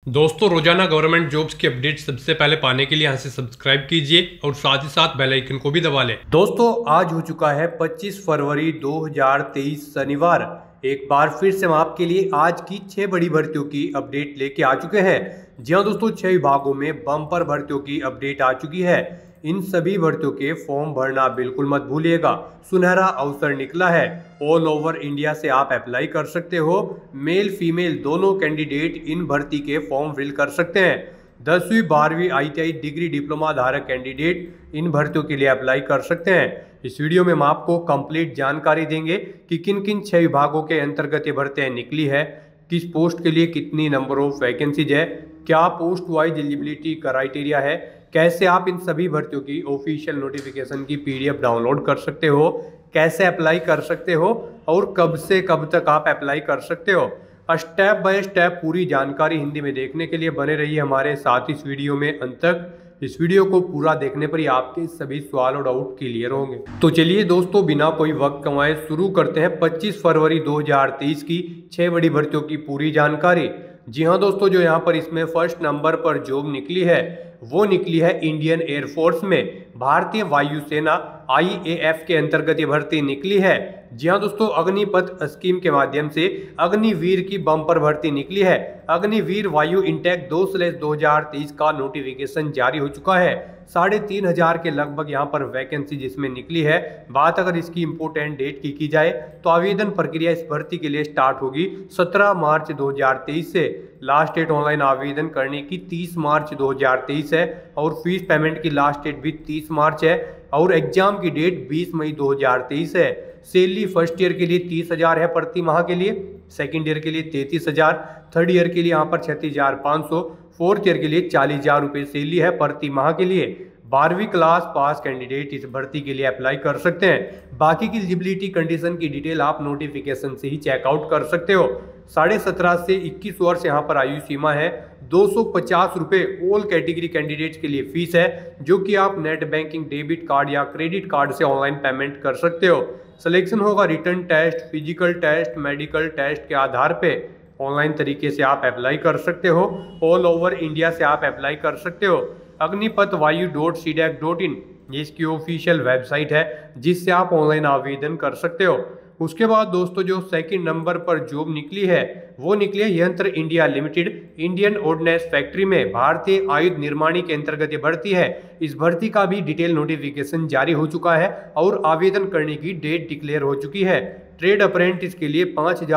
दोस्तों रोजाना government jobs की अपडेट सबसे पहले पाने के लिए यहाँ से सब्सक्राइब कीजिए और साथ ही साथ बेल आइकन को भी दबा लें। दोस्तों आज हो चुका है 25 फरवरी 2023 शनिवार। एक बार फिर से हम आपके लिए आज की 6 बड़ी भर्तियों की अपडेट लेके आ चुके हैं। जी हाँ दोस्तों, 6 विभागों में बम्पर भर्तियों की अपडेट आ चुकी है। इन सभी भर्तियों के फॉर्म भरना बिल्कुल मत भूलिएगा। सुनहरा अवसर निकला है। ऑल ओवर इंडिया से आप अप्लाई कर सकते हो। मेल फीमेल दोनों कैंडिडेट इन भर्ती के फॉर्म फिल कर सकते हैं। 10वीं 12वीं ITI डिग्री डिप्लोमा धारक कैंडिडेट इन भर्तियों के लिए अप्लाई कर सकते हैं। इस वीडियो में हम आपको कंप्लीट जानकारी देंगे कि किन किन 6 विभागों के अंतर्गत ये भर्तियां निकली है, किस पोस्ट के लिए कितनी नंबर ऑफ वैकेंसीज है, क्या पोस्ट वाइज एलिजिबिलिटी क्राइटेरिया है, कैसे आप इन सभी भर्तियों की ऑफिशियल नोटिफिकेशन की PDF डाउनलोड कर सकते हो, कैसे अप्लाई कर सकते हो और कब से कब तक आप अप्लाई कर सकते हो। स्टेप बाय स्टेप पूरी जानकारी हिंदी में देखने के लिए बने रहिए हमारे साथ इस वीडियो में अंत तक। इस वीडियो को पूरा देखने पर ही आपके सभी सवाल और डाउट क्लियर होंगे। तो चलिए दोस्तों, बिना कोई वक्त गंवाए शुरू करते हैं 25 फरवरी 2023 की 6 बड़ी भर्तियों की पूरी जानकारी। जी हाँ दोस्तों, जो यहाँ पर इसमें फर्स्ट नंबर पर जॉब निकली है वो निकली है इंडियन एयरफोर्स में। भारतीय वायुसेना IAF के अंतर्गत ये भर्ती निकली है। जी हाँ दोस्तों, अग्निपथ स्कीम के माध्यम से अग्निवीर की बम्पर भर्ती निकली है। अग्निवीर वायु इंटेक 2/2023 का नोटिफिकेशन जारी हो चुका है। 3,500 के लगभग यहाँ पर वैकेंसी जिसमें निकली है। बात अगर इसकी इंपोर्टेंट डेट की जाए तो आवेदन प्रक्रिया इस भर्ती के लिए स्टार्ट होगी 17 मार्च 2023 से। लास्ट डेट ऑनलाइन आवेदन करने की 30 मार्च 2023 है और फीस पेमेंट की लास्ट डेट भी 30 मार्च है और एग्जाम की डेट 20 मई 2023 है। सैलरी फर्स्ट ईयर के लिए 30,000 है प्रति माह के लिए, सेकंड ईयर के लिए 33,000, थर्ड ईयर के लिए यहाँ पर 36,500, फोर्थ ईयर के लिए 40,000 रुपये सैलरी है प्रति माह के लिए। 12वीं क्लास पास कैंडिडेट इस भर्ती के लिए अप्लाई कर सकते हैं। बाकी की एलिजिबिलिटी कंडीशन की डिटेल आप नोटिफिकेशन से ही चेकआउट कर सकते हो। 17.5 से 21 वर्ष यहाँ पर आयु सीमा है। 250 रुपये ऑल कैटेगरी कैंडिडेट्स के लिए फीस है, जो कि आप नेट बैंकिंग, डेबिट कार्ड या क्रेडिट कार्ड से ऑनलाइन पेमेंट कर सकते हो। सिलेक्शन होगा written test, physical test, medical test के आधार पे। ऑनलाइन तरीके से आप अप्लाई कर सकते हो। ऑल ओवर इंडिया से आप अप्लाई कर सकते हो। अग्निपथ वायु.cdac.in ये इसकी ऑफिशियल वेबसाइट है जिससे आप ऑनलाइन आवेदन कर सकते हो। उसके बाद दोस्तों, जो सेकंड नंबर पर जॉब निकली है वो निकली है Yantra India limited Indian ordnance factory में। भारतीय आयुध निर्माणी के अंतर्गत ये भर्ती है। इस भर्ती का भी डिटेल नोटिफिकेशन जारी हो चुका है और आवेदन करने की डेट डिक्लेयर हो चुकी है। ट्रेड अप्रेंटिस के लिए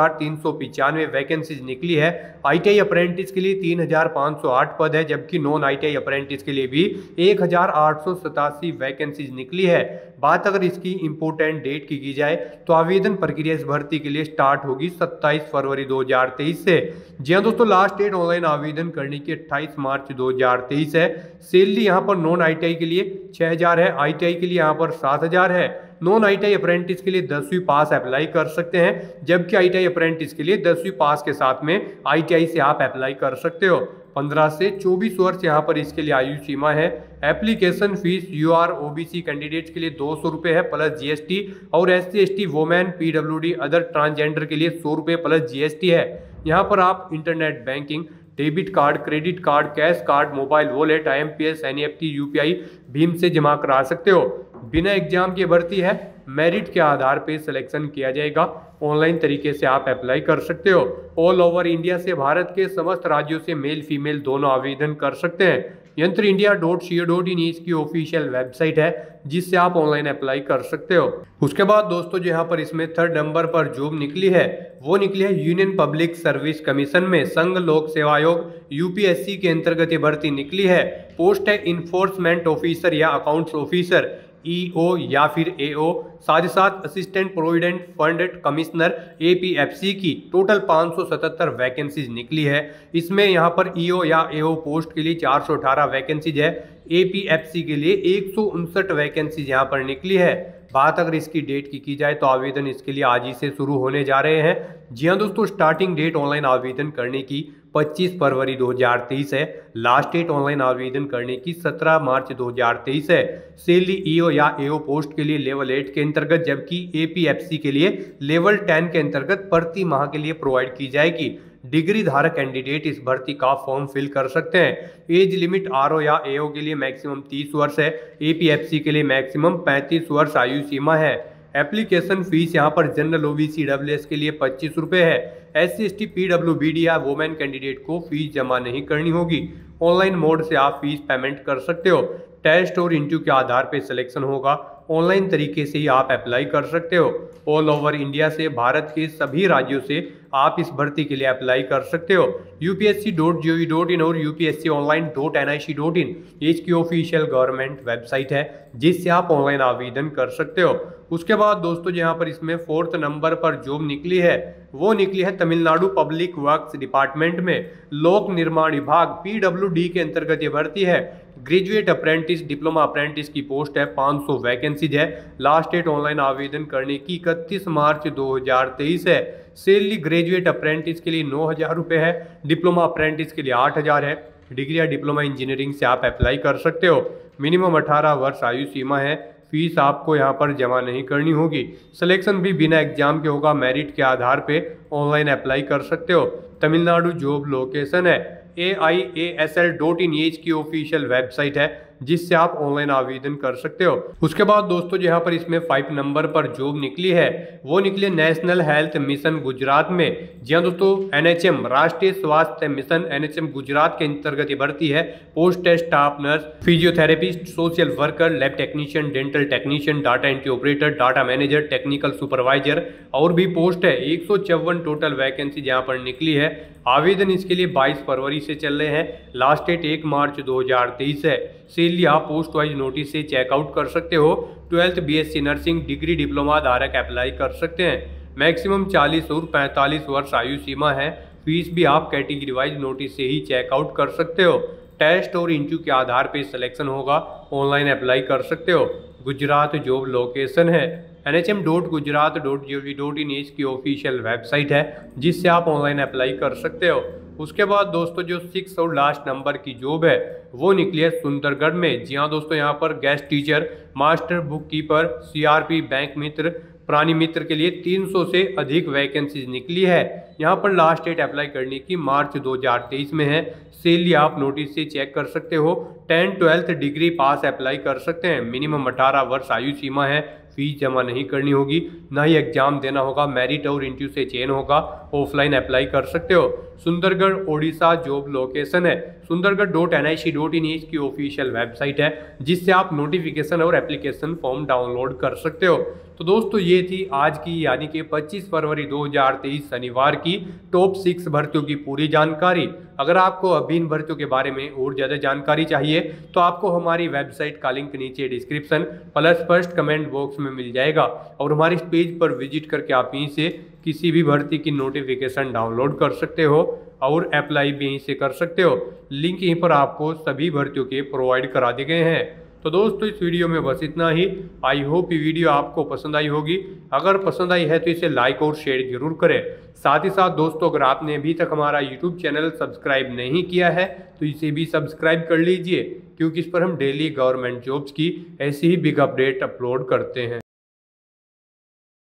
5,395 वैकेंसीज निकली है। ITI अप्रेंटिस के लिए 3,508 पद है, जबकि नॉन ITI अप्रेंटिस के लिए भी 1,887 वैकेंसीज निकली है। बात अगर इसकी इंपोर्टेंट डेट की जाए तो आवेदन प्रक्रिया इस भर्ती के लिए स्टार्ट होगी 27 फरवरी 2023 से। जी हाँ दोस्तों, लास्ट डेट ऑनलाइन आवेदन करने की 28 मार्च 2023 है। सैलरी यहाँ पर नॉन ITI के लिए 6,000 है, ITI के लिए यहाँ पर 7,000 है। नॉन ITI अप्रेंटिस के लिए 10वीं पास अप्लाई कर सकते हैं, जबकि ITI अप्रेंटिस के लिए 10वीं पास के साथ में ITI से आप अप्लाई कर सकते हो। 15 से 24 वर्ष यहाँ पर इसके लिए आयु सीमा है। Application fees UR OBC candidates के लिए 200 रुपये है प्लस GST और SC ST women PWD other transgender के लिए 100 रुपये प्लस GST है। यहाँ पर आप internet banking, debit card, credit card, cash card, mobile wallet, IMPS, NEFT, UPI भीम से जमा करा सकते हो। बिना एग्जाम की भर्ती है। मेरिट के आधार पे सिलेक्शन किया जाएगा। ऑनलाइन तरीके से आप अप्लाई कर सकते हो। ऑल ओवर इंडिया से भारत के समस्त राज्यों से मेल फीमेल दोनों आवेदन कर सकते हैं। यंत्र इंडिया.co.in इसकी ऑफिशियल वेबसाइट है जिससे आप ऑनलाइन अप्लाई कर सकते हो। उसके बाद दोस्तों, जो यहाँ पर इसमें थर्ड नंबर पर जॉब निकली है वो निकली है यूनियन पब्लिक सर्विस कमीशन में। संघ लोक सेवा आयोग UPSC के अंतर्गत ये भर्ती निकली है। पोस्ट है इन्फोर्समेंट ऑफिसर या अकाउंट्स ऑफिसर, EO या फिर AO, साथ ही साथ assistant provident fund commissioner APFC की। टोटल 577 वैकेंसीज निकली है। इसमें यहाँ पर EO या AO पोस्ट के लिए 418 वैकेंसीज है। APFC के लिए 159 वैकेंसीज यहाँ पर निकली है। बात अगर इसकी डेट की जाए तो आवेदन इसके लिए आज ही से शुरू होने जा रहे हैं। जी हाँ दोस्तों, स्टार्टिंग डेट ऑनलाइन आवेदन करने की 25 फरवरी 2023 है। लास्ट डेट ऑनलाइन आवेदन करने की 17 मार्च 2023 है। सैलरी EO या AO पोस्ट के लिए लेवल 8 के अंतर्गत, जबकि APFC के लिए लेवल 10 के अंतर्गत प्रति माह के लिए प्रोवाइड की जाएगी। डिग्री धारक कैंडिडेट इस भर्ती का फॉर्म फिल कर सकते हैं। एज लिमिट आरओ या एओ के लिए मैक्सिमम 30 वर्ष है। एपीएफसी के लिए मैक्सिमम 35 वर्ष आयु सीमा है। एप्लीकेशन फीस यहाँ पर जनरल ओबीसी डब्ल्यूएस के लिए 25 रुपये है। SC ST PWBD या वुमेन कैंडिडेट को फीस जमा नहीं करनी होगी। ऑनलाइन मोड से आप फीस पेमेंट कर सकते हो। टेस्ट और इंटरव्यू के आधार पर सिलेक्शन होगा। ऑनलाइन तरीके से ही आप अप्लाई कर सकते हो। ऑल ओवर इंडिया से, भारत के सभी राज्यों से आप इस भर्ती के लिए अप्लाई कर सकते हो। upsc.gov.in और upsconline.nic.in इसकी ऑफिशियल गवर्नमेंट वेबसाइट है जिससे आप ऑनलाइन आवेदन कर सकते हो। उसके बाद दोस्तों यहाँ पर इसमें 4th नंबर पर जॉब निकली है, वो निकली है तमिलनाडु पब्लिक वर्क्स डिपार्टमेंट में लोक निर्माण विभाग PWD के अंतर्गत ये भर्ती है। ग्रेजुएट अप्रेंटिस, डिप्लोमा अप्रेंटिस की पोस्ट है। 500 वैकेंसीज है। लास्ट डेट ऑनलाइन आवेदन करने की 31 मार्च 2023 है। सैलरी ग्रेजुएट अप्रेंटिस के लिए 9,000 रुपये है। डिप्लोमा अप्रेंटिस के लिए 8,000 है। डिग्री या डिप्लोमा इंजीनियरिंग से आप अप्लाई कर सकते हो। मिनिमम 18 वर्ष आयु सीमा है। फीस आपको यहाँ पर जमा नहीं करनी होगी। सिलेक्शन भी बिना एग्जाम के होगा। मेरिट के आधार पे ऑनलाइन अप्लाई कर सकते हो। तमिलनाडु जॉब लोकेशन है AIASL.in की ऑफिशियल वेबसाइट है जिससे आप ऑनलाइन आवेदन कर सकते हो। उसके बाद दोस्तों यहाँ पर इसमें 5 नंबर पर जॉब निकली है, वो निकली नेशनल हेल्थ मिशन गुजरात में। जी हाँ दोस्तों, NHM राष्ट्रीय स्वास्थ्य मिशन NHM गुजरात के अंतर्गत ये भर्ती है। पोस्ट है staff nurse, physiotherapist, social worker, lab technician, dental technician, data entry operator, data manager, technical supervisor और भी पोस्ट है। 154 टोटल वैकेंसी यहाँ पर निकली है। आवेदन इसके लिए 22 फरवरी से चल रहे हैं। लास्ट डेट 1 मार्च 2023 है। सैलरी आप पोस्ट वाइज नोटिस से चेकआउट कर सकते हो। 12th BSc nursing degree diploma धारक अप्लाई कर सकते हैं। मैक्सिमम 40 और 45 वर्ष आयु सीमा है। फीस भी आप कैटेगरी वाइज नोटिस से ही चेकआउट कर सकते हो। टेस्ट और इंटरव्यू के आधार पर सिलेक्शन होगा। ऑनलाइन अप्लाई कर सकते हो। गुजरात जॉब लोकेशन है NHM.gujarat.gov.in इसकी ऑफिशियल वेबसाइट है जिससे आप ऑनलाइन अप्लाई कर सकते हो। उसके बाद दोस्तों जो 6 और लास्ट नंबर की जॉब है वो निकली है सुंदरगढ़ में। जी हाँ दोस्तों, यहाँ पर guest teacher, master book keeper, CRP, bank मित्र, प्राणी मित्र के लिए 300 से अधिक वैकेंसीज निकली है। यहाँ पर लास्ट डेट अप्लाई करने की मार्च 2023 में है। सैलरी आप नोटिस से चेक कर सकते हो। 10-12th डिग्री पास अप्लाई कर सकते हैं। मिनिमम 18 वर्ष आयु सीमा है। फीस जमा नहीं करनी होगी, ना ही एग्जाम देना होगा। मेरिट और इंटरव्यू से चयन होगा। ऑफलाइन अप्लाई कर सकते हो। सुंदरगढ़ ओडिशा जॉब लोकेशन है सुंदरगढ़.nic.in इसकी ऑफिशियल वेबसाइट है जिससे आप नोटिफिकेशन और एप्लीकेशन फॉर्म डाउनलोड कर सकते हो। तो दोस्तों ये थी आज की यानी कि 25 फरवरी 2023 शनिवार की टॉप 6 भर्तियों की पूरी जानकारी। अगर आपको अभी इन भर्तियों के बारे में और ज़्यादा जानकारी चाहिए तो आपको हमारी वेबसाइट का लिंक नीचे description plus first comment box में मिल जाएगा और हमारे इस पेज पर विजिट करके आप यहीं से किसी भी भर्ती की नोटिफिकेशन डाउनलोड कर सकते हो और अप्लाई भी यहीं से कर सकते हो। लिंक यहीं पर आपको सभी भर्तियों के प्रोवाइड करा दिए गए हैं। तो दोस्तों इस वीडियो में बस इतना ही। आई होप ये वीडियो आपको पसंद आई होगी। अगर पसंद आई है तो इसे लाइक और शेयर जरूर करें। साथ ही साथ दोस्तों अगर आपने अभी तक हमारा यूट्यूब चैनल सब्सक्राइब नहीं किया है तो इसे भी सब्सक्राइब कर लीजिए क्योंकि इस पर हम डेली गवर्नमेंट जॉब्स की ऐसी ही बिग अपडेट अपलोड करते हैं।